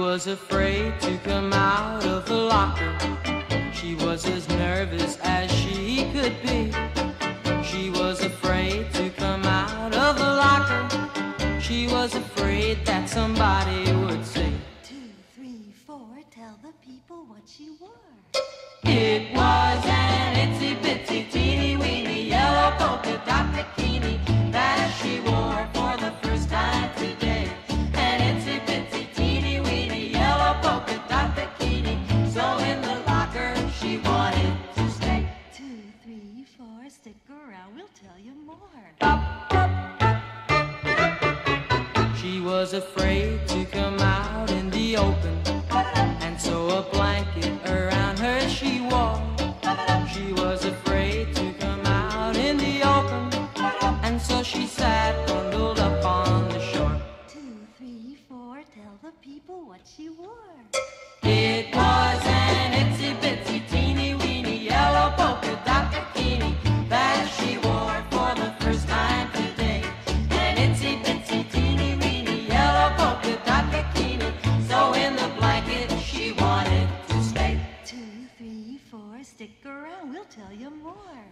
was afraid to come out of the locker. She was as nervous as she could be. She was afraid to come out of the locker. She was afraid that somebody would say, 2, 3, 4, tell the people what she wore. It was an itsy bitsy teeny weeny yellow polka dot bikini that she wore for the first time today. An itsy bitsy teeny weeny yellow polka dot bikini. So in the locker she wanted to stay. 2, 3, 4, stick around, we'll tell you more. She was afraid to come out in the open, and so a blanket around her she wore. She was afraid to come out in the open, and so she sat bundled up on the shore. 2, 3, 4, tell the people what she wore. It was an itsy bitsy teeny weeny yellow polka dot bikini that she wore for the first time today. An itsy bitsy teeny weeny yellow polka dot bikini. So in the blanket she wanted to stay. 2, 3, 4, stick around, we'll tell you more.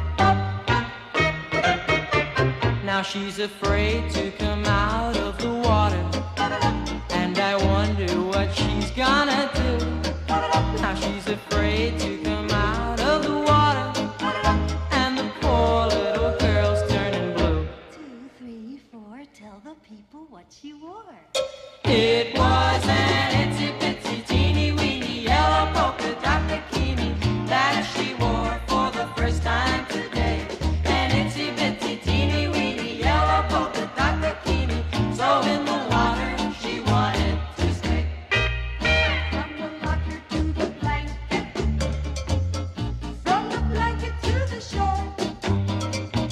Now she's afraid to come out of the water, and I wonder what she's gonna do. Now she's afraid to come out of the water, and the poor little girl's turning blue. 2, 3, 4, tell the people what she wore. It was an itsy bitsy teeny weeny yellow polka dot bikini that she wore for the first time today. An itsy bitsy teeny weeny yellow polka dot bikini. So in the water she wanted to stay. From the locker to the blanket, from the blanket to the shore,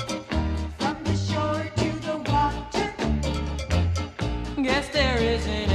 from the shore to the water. Guess there isn't